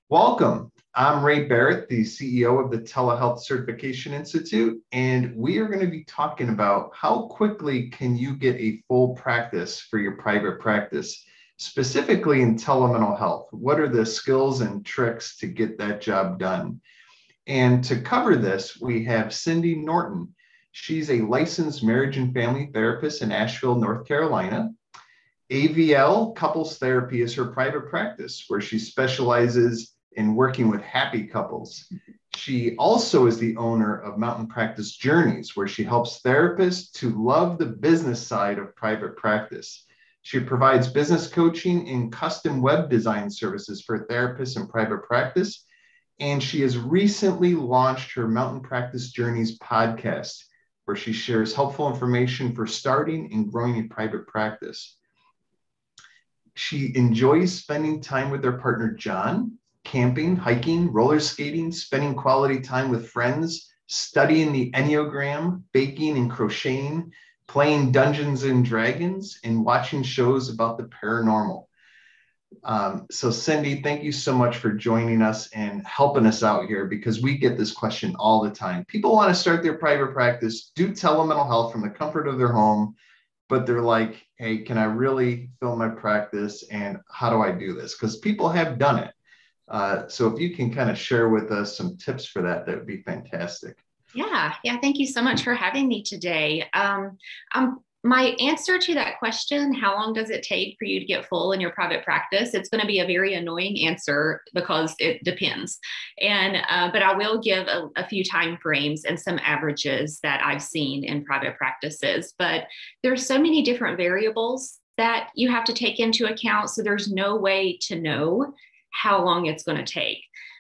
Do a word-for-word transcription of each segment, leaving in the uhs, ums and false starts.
Welcome. I'm Ray Barrett, the C E O of the Telehealth Certification Institute, and we are going to be talking about how quickly can you get a full practice for your private practice, specifically in telemental health. What are the skills and tricks to get that job done? And to cover this, we have Cindy Norton. She's a licensed marriage and family therapist in Asheville, North Carolina. A V L Couples Therapy is her private practice, where she specializes in working with happy couples. She also is the owner of Mountain Practice Journeys, where she helps therapists to love the business side of private practice. She provides business coaching and custom web design services for therapists in private practice. And she has recently launched her Mountain Practice Journeys podcast, where she shares helpful information for starting and growing a private practice. She enjoys spending time with her partner, John, camping, hiking, roller skating, spending quality time with friends, studying the Enneagram, baking and crocheting, playing Dungeons and Dragons, and watching shows about the paranormal. Um, so Cindy, thank you so much for joining us and helping us out here, because we get this question all the time. People want to start their private practice, do telemental health from the comfort of their home, but they're like, hey, can I really fill my practice, and how do I do this? Because people have done it. Uh, so if you can kind of share with us some tips for that, that would be fantastic. Yeah, yeah. Thank you so much for having me today. Um, um, my answer to that question, how long does it take for you to get full in your private practice? It's going to be a very annoying answer because it depends. And uh, but I will give a, a few time frames and some averages that I've seen in private practices. But there's so many different variables that you have to take into account. So there's no way to know how long it's going to take,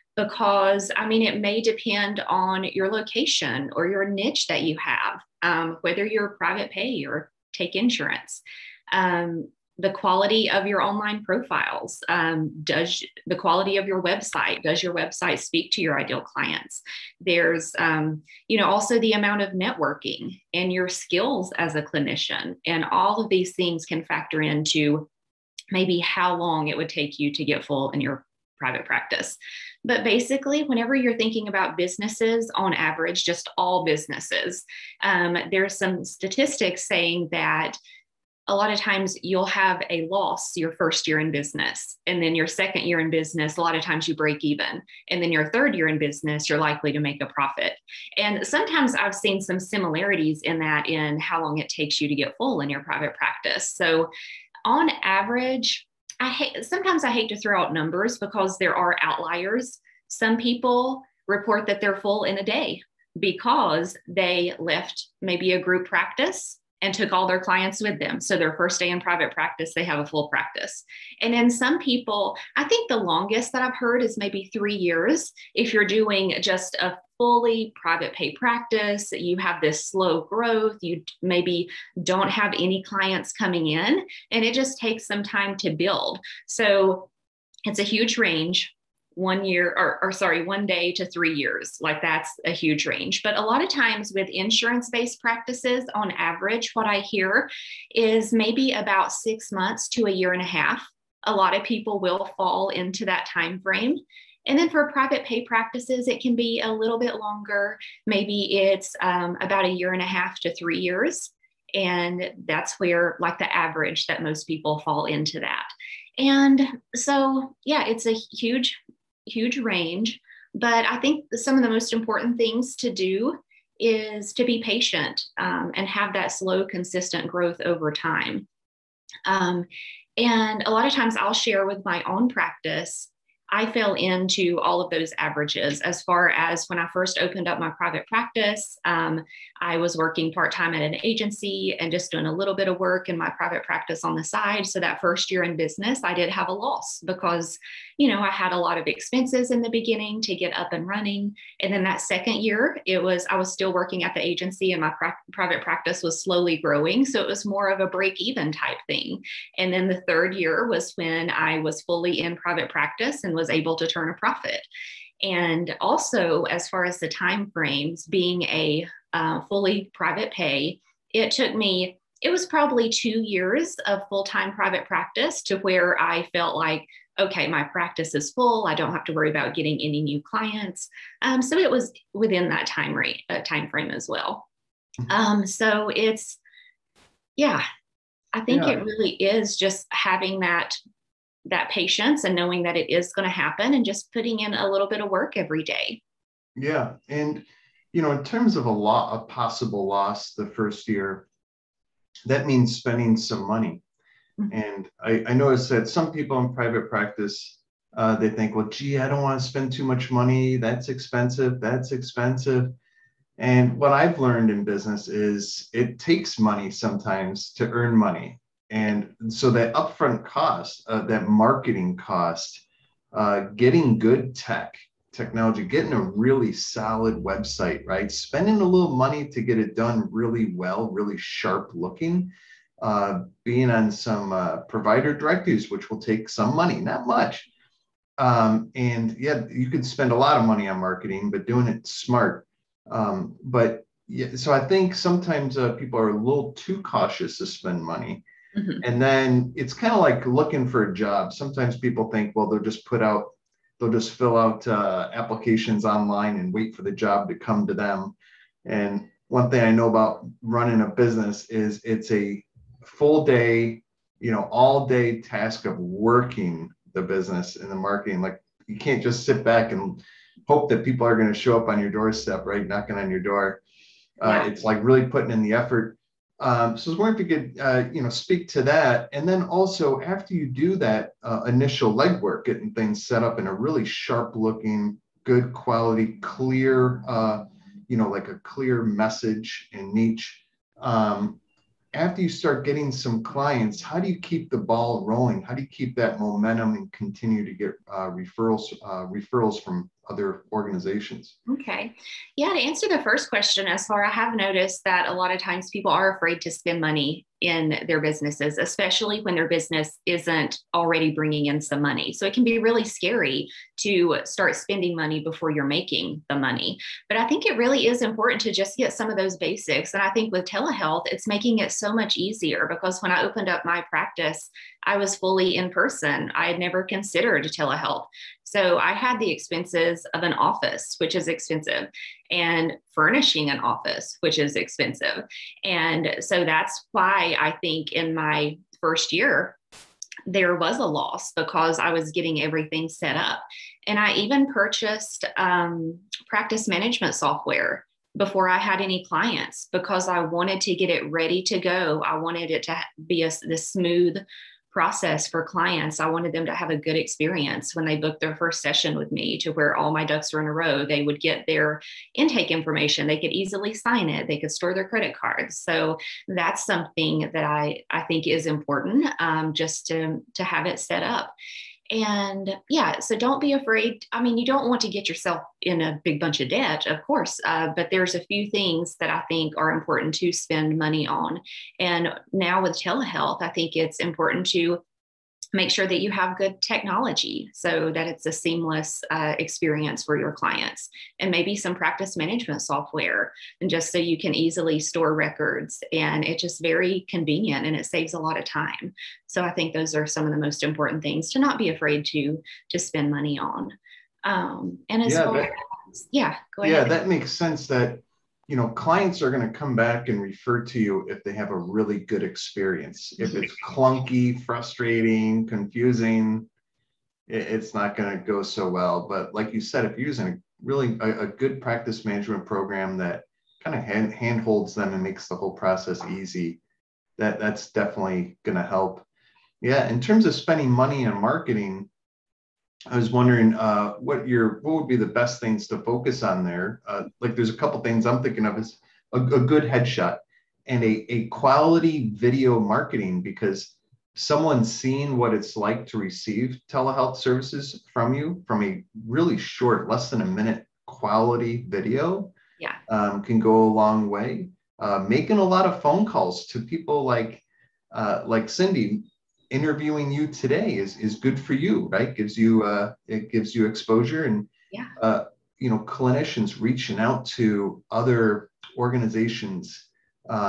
because I mean, it may depend on your location or your niche that you have, um, whether you're private pay or take insurance, um, the quality of your online profiles, um, does the quality of your website, does your website speak to your ideal clients? There's, um, you know, also the amount of networking and your skills as a clinician, and all of these things can factor into maybe how long it would take you to get full in your private practice. But basically, whenever you're thinking about businesses on average, just all businesses, um, there's some statistics saying that a lot of times you'll have a loss your first year in business. And then your second year in business, a lot of times you break even. And then your third year in business, you're likely to make a profit. And sometimes I've seen some similarities in that, in how long it takes you to get full in your private practice. So on average, I hate, sometimes I hate to throw out numbers because there are outliers. Some people report that they're full in a day because they left maybe a group practice and took all their clients with them. So their first day in private practice, they have a full practice. And then some people, I think the longest that I've heard is maybe three years. If you're doing just a fully private pay practice, you have this slow growth, you maybe don't have any clients coming in, and it just takes some time to build. So it's a huge range. One year or, or sorry, one day to three years. Like, that's a huge range. But a lot of times with insurance-based practices, on average, what I hear is maybe about six months to a year and a half. A lot of people will fall into that time frame. And then for private pay practices, it can be a little bit longer. Maybe it's um, about a year and a half to three years. And that's where, like, the average that most people fall into that. And so, yeah, it's a huge huge range, but I think some of the most important things to do is to be patient um, and have that slow, consistent growth over time. Um, and a lot of times I'll share with my own practice, I fell into all of those averages. As far as when I first opened up my private practice, um, I was working part-time at an agency and just doing a little bit of work in my private practice on the side. So that first year in business, I did have a loss because, you know, I had a lot of expenses in the beginning to get up and running. And then that second year, it was, I was still working at the agency and my pra- private practice was slowly growing. So it was more of a break-even type thing. And then the third year was when I was fully in private practice and was able to turn a profit. And also, as far as the time frames, being a uh, fully private pay, it took me it was probably two years of full-time private practice to where I felt like, okay, my practice is full. I don't have to worry about getting any new clients. Um, so it was within that time rate, uh, time frame as well. Mhm. Um, so it's, yeah, I think Yeah. it really is just having that that patience and knowing that it is going to happen and just putting in a little bit of work every day. Yeah. And, you know, in terms of a lot of possible loss the first year, that means spending some money. Mhm. And I, I noticed that some people in private practice, uh, they think, well, gee, I don't want to spend too much money. That's expensive. That's expensive. And what I've learned in business is it takes money sometimes to earn money. And so that upfront cost, uh, that marketing cost, uh, getting good tech, technology, getting a really solid website, right? Spending a little money to get it done really well, really sharp looking, uh, being on some uh, provider directories, which will take some money, not much. Um, and yeah, you could spend a lot of money on marketing, but doing it smart. Um, but yeah, so I think sometimes uh, people are a little too cautious to spend money. Mhm. And then it's kind of like looking for a job. Sometimes people think, well, they'll just put out, they'll just fill out uh, applications online and wait for the job to come to them. And one thing I know about running a business is it's a full day, you know, all day task of working the business and the marketing. Like you can't just sit back and hope that people are going to show up on your doorstep, right? Knocking on your door. Uh, Yeah. it's like really putting in the effort. Um, so I was wondering if you could, uh, you know, speak to that. And then also after you do that uh, initial legwork, getting things set up in a really sharp looking, good quality, clear, uh, you know, like a clear message and niche. Um, after you start getting some clients, how do you keep the ball rolling? How do you keep that momentum and continue to get uh, referrals, uh, referrals from other organizations? Okay. Yeah, to answer the first question, as far I have noticed that a lot of times people are afraid to spend money in their businesses, especially when their business isn't already bringing in some money. So it can be really scary to start spending money before you're making the money. But I think it really is important to just get some of those basics. And I think with telehealth, it's making it so much easier because when I opened up my practice, I was fully in person. I had never considered telehealth. So I had the expenses of an office, which is expensive, and furnishing an office, which is expensive. And so that's why I think in my first year, there was a loss because I was getting everything set up. And I even purchased um, practice management software before I had any clients because I wanted to get it ready to go. I wanted it to be a this smooth process for clients. I wanted them to have a good experience when they booked their first session with me, to where all my ducks were in a row. They would get their intake information. They could easily sign it. They could store their credit cards. So that's something that I, I think is important, um, just to, to have it set up. And yeah, so don't be afraid. I mean, you don't want to get yourself in a big bunch of debt, of course, uh, but there's a few things that I think are important to spend money on. And now with telehealth, I think it's important to make sure that you have good technology so that it's a seamless uh, experience for your clients, and maybe some practice management software, and just so you can easily store records, and it's just very convenient and it saves a lot of time. So I think those are some of the most important things to not be afraid to to spend money on. Um, and as Yeah, far that, as, yeah, go yeah, ahead. that makes sense that, you know, clients are going to come back and refer to you if they have a really good experience. If it's clunky, frustrating, confusing, it's not going to go so well. But like you said, if you're using a really a, a good practice management program that kind of hand, hand holds them and makes the whole process easy, that that's definitely going to help. Yeah, in terms of spending money on marketing, I was wondering uh, what your what would be the best things to focus on there. Uh, like, there's a couple things I'm thinking of is a, a good headshot and a, a quality video marketing, because someone seeing what it's like to receive telehealth services from you from a really short, less than a minute quality video Yeah. um, can go a long way. Uh, making a lot of phone calls to people like uh, like Cindy, interviewing you today is is good for you, right? Gives you uh, it gives you exposure, and Yeah. uh, you know, clinicians reaching out to other organizations, um,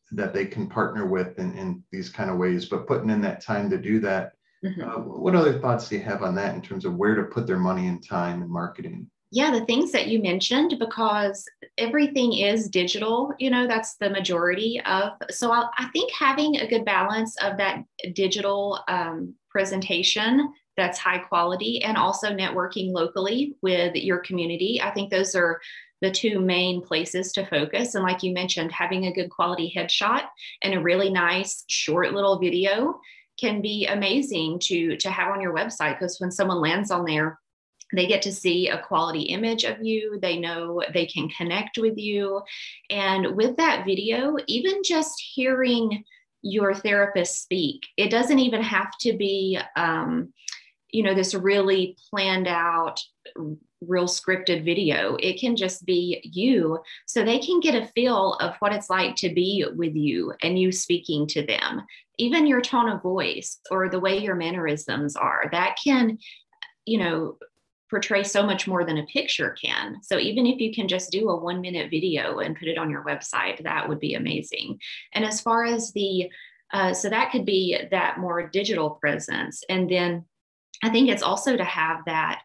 that they can partner with in, in these kind of ways, but putting in that time to do that. Mm-hmm. Uh, what other thoughts do you have on that in terms of where to put their money and time in marketing? Yeah, the things that you mentioned, because everything is digital, you know, that's the majority of. So I, I think having a good balance of that digital um, presentation that's high quality and also networking locally with your community, I think those are the two main places to focus. And like you mentioned, having a good quality headshot and a really nice short little video can be amazing to, to have on your website, because when someone lands on there, they get to see a quality image of you. They know they can connect with you. And with that video, even just hearing your therapist speak, it doesn't even have to be, um, you know, this really planned out, real scripted video. It can just be you, so they can get a feel of what it's like to be with you and you speaking to them. Even your tone of voice or the way your mannerisms are, that can, you know, portray so much more than a picture can. So even if you can just do a one minute video and put it on your website, that would be amazing. And as far as the, uh, so that could be that more digital presence. And then I think it's also to have that,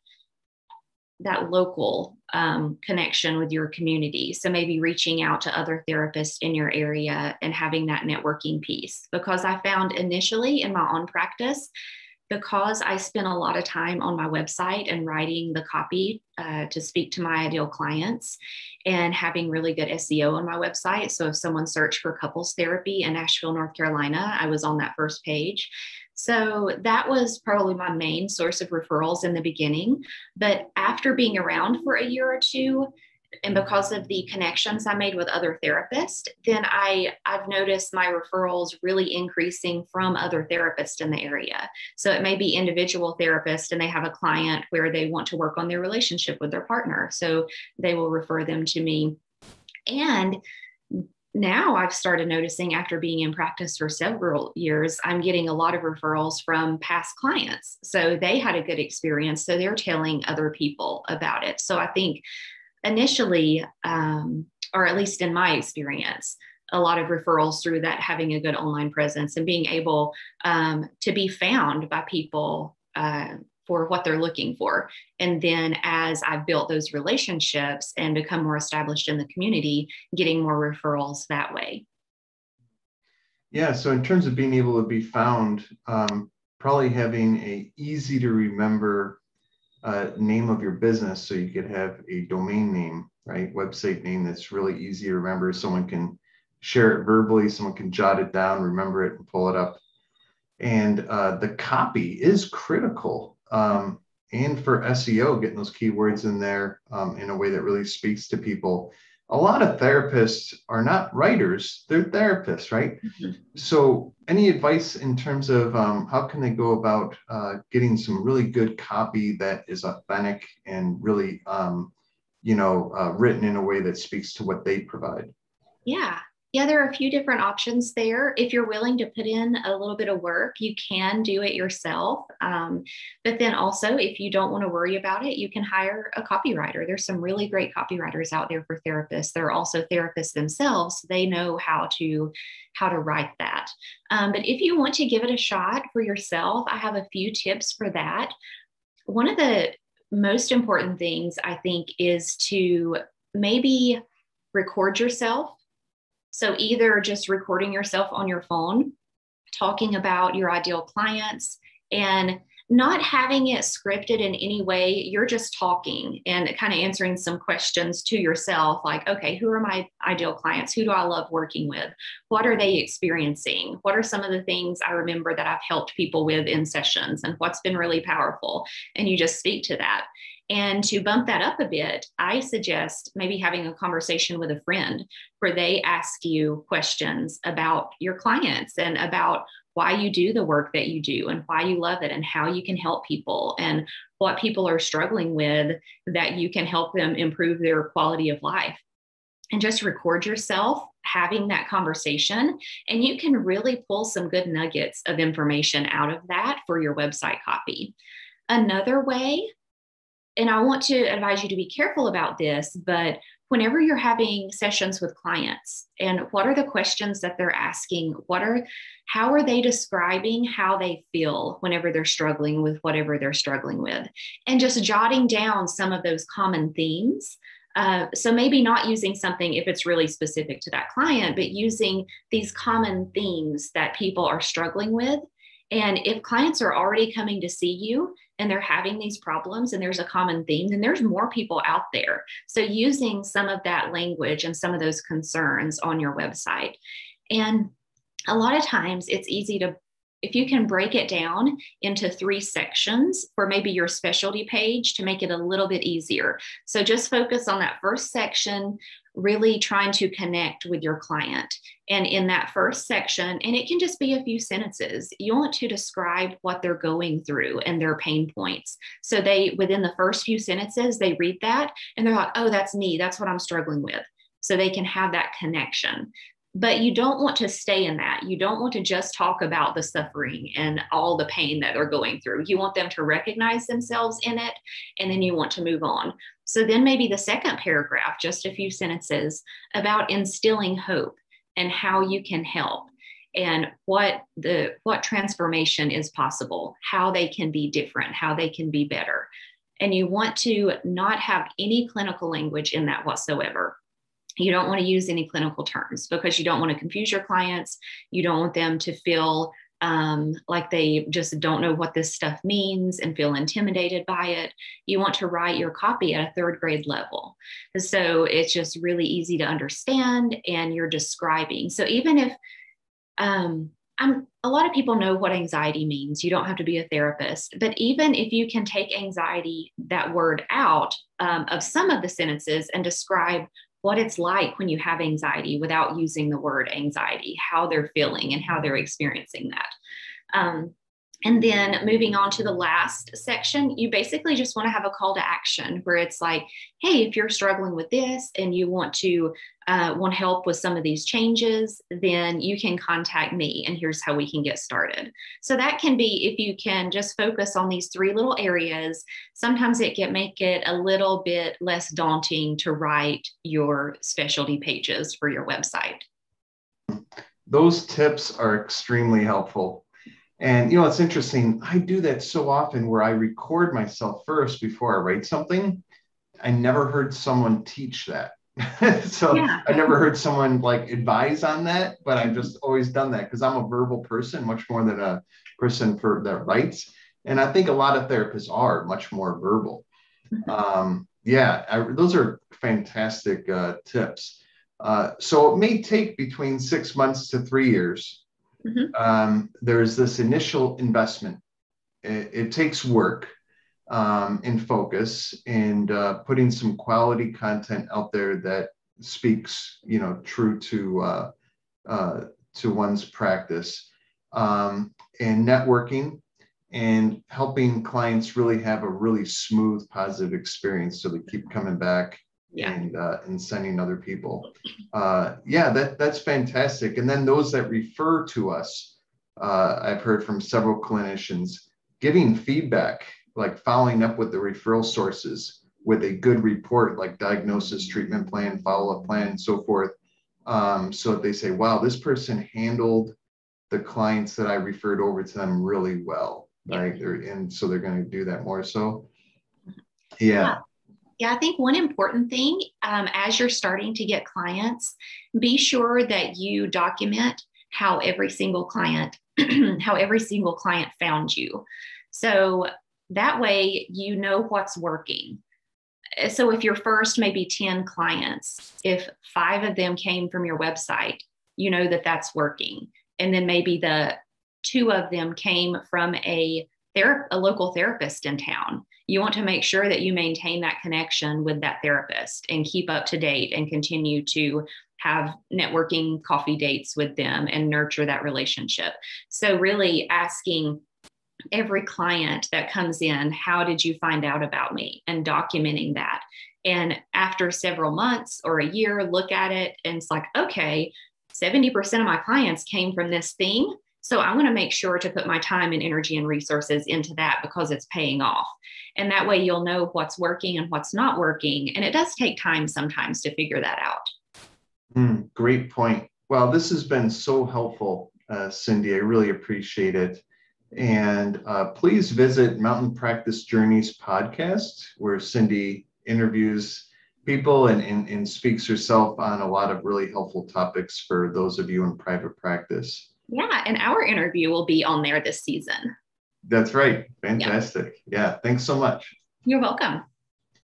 that local um, connection with your community. So maybe reaching out to other therapists in your area and having that networking piece. Because I found initially in my own practice, because I spent a lot of time on my website and writing the copy uh, to speak to my ideal clients and having really good S E O on my website. So if someone searched for couples therapy in Asheville, North Carolina, I was on that first page. So that was probably my main source of referrals in the beginning. But after being around for a year or two, and because of the connections I made with other therapists, then I, I've noticed my referrals really increasing from other therapists in the area. So it may be individual therapists and they have a client where they want to work on their relationship with their partner. So they will refer them to me. And now I've started noticing, after being in practice for several years, I'm getting a lot of referrals from past clients. So they had a good experience, so they're telling other people about it. So I think initially, um, or at least in my experience, a lot of referrals through that, having a good online presence and being able um, to be found by people uh, for what they're looking for. And then as I've built those relationships and become more established in the community, getting more referrals that way. Yeah, so in terms of being able to be found, um, probably having a easy to remember Uh, name of your business, so you could have a domain name, right? Website name that's really easy to remember. Someone can share it verbally, someone can jot it down, remember it, and pull it up. And uh, the copy is critical. Um, and for S E O, getting those keywords in there um, in a way that really speaks to people. A lot of therapists are not writers, they're therapists, right? Mm-hmm. So any advice in terms of um, how can they go about uh, getting some really good copy that is authentic and really, um, you know, uh, written in a way that speaks to what they provide? Yeah. Yeah, there are a few different options there. If you're willing to put in a little bit of work, you can do it yourself. Um, but then also, if you don't want to worry about it, you can hire a copywriter. There's some really great copywriters out there for therapists. There are also therapists themselves. They know how to how to write that. Um, but if you want to give it a shot for yourself, I have a few tips for that. One of the most important things, I think, is to maybe record yourself. So either just recording yourself on your phone, talking about your ideal clients, and not having it scripted in any way. You're just talking and kind of answering some questions to yourself, like, okay, who are my ideal clients? Who do I love working with? What are they experiencing? What are some of the things I remember that I've helped people with in sessions, and what's been really powerful? And you just speak to that. And to bump that up a bit, I suggest maybe having a conversation with a friend where they ask you questions about your clients and about why you do the work that you do and why you love it and how you can help people and what people are struggling with that you can help them improve their quality of life. And just record yourself having that conversation, and you can really pull some good nuggets of information out of that for your website copy. Another way and I want to advise you to be careful about this, but whenever you're having sessions with clients, and what are the questions that they're asking? What are, how are they describing how they feel whenever they're struggling with whatever they're struggling with? And just jotting down some of those common themes. Uh, so maybe not using something if it's really specific to that client, but using these common themes that people are struggling with. And if clients are already coming to see you and they're having these problems and there's a common theme, then there's more people out there. So using some of that language and some of those concerns on your website. And a lot of times it's easy to, if you can break it down into three sections for maybe your specialty page to make it a little bit easier. So just focus on that first section, really trying to connect with your client. And in that first section, and it can just be a few sentences, you want to describe what they're going through and their pain points. So they, within the first few sentences, they read that and they're like, oh, that's me. That's what I'm struggling with. So they can have that connection. But you don't want to stay in that. You don't want to just talk about the suffering and all the pain that they're going through. You want them to recognize themselves in it, and then you want to move on. So then maybe the second paragraph, just a few sentences about instilling hope and how you can help and what the what transformation is possible, how they can be different, how they can be better. And you want to not have any clinical language in that whatsoever. You don't want to use any clinical terms because you don't want to confuse your clients. You don't want them to feel um, like they just don't know what this stuff means and feel intimidated by it. You want to write your copy at a third grade level. So it's just really easy to understand and you're describing. So even if um, I'm, a lot of people know what anxiety means. You don't have to be a therapist, but even if you can take anxiety, that word out um, of some of the sentences and describe what it's like when you have anxiety without using the word anxiety, how they're feeling and how they're experiencing that. Um, and then moving on to the last section, you basically just want to have a call to action where it's like, hey, if you're struggling with this and you want to uh, want help with some of these changes, then you can contact me and here's how we can get started. So that can be, if you can just focus on these three little areas, sometimes it can make it a little bit less daunting to write your specialty pages for your website. Those tips are extremely helpful. And, you know, it's interesting. I do that so often where I record myself first before I write something. I never heard someone teach that. so yeah. I never heard someone like advise on that, but I've just always done that because I'm a verbal person much more than a person for that writes. And I think a lot of therapists are much more verbal. Um, yeah, I, those are fantastic uh, tips. Uh, so it may take between six months to three years. Mm-hmm. Um, there's this initial investment. It, it takes work um, and focus and uh, putting some quality content out there that speaks, you know, true to uh, uh, to one's practice, um, and networking and helping clients really have a really smooth, positive experience so they keep coming back. Yeah. and uh, and sending other people. Uh, yeah, that that's fantastic. And then those that refer to us, uh, I've heard from several clinicians giving feedback, like following up with the referral sources with a good report, like diagnosis, treatment plan, follow-up plan, and so forth. Um, so that they say, wow, this person handled the clients that I referred over to them really well. Right. They're, and so they're going to do that more. So, yeah. yeah. Yeah, I think one important thing um, as you're starting to get clients, be sure that you document how every single client, how every single client found you. So that way you know what's working. So if your first maybe ten clients, if five of them came from your website, you know that that's working. And then maybe the two of them came from a Thera- a local therapist in town. You want to make sure that you maintain that connection with that therapist and keep up to date and continue to have networking coffee dates with them and nurture that relationship. So really asking every client that comes in, how did you find out about me? And documenting that. And after several months or a year, look at it and it's like, okay, seventy percent of my clients came from this thing. So I want to make sure to put my time and energy and resources into that because it's paying off. And that way you'll know what's working and what's not working. And it does take time sometimes to figure that out. Mm, great point. Well, this has been so helpful, uh, Cindy. I really appreciate it. And uh, please visit Mountain Practice Journeys podcast, where Cindy interviews people and, and, and speaks herself on a lot of really helpful topics for those of you in private practice. Yeah, and our interview will be on there this season. That's right. Fantastic. Yeah, yeah, thanks so much. You're welcome.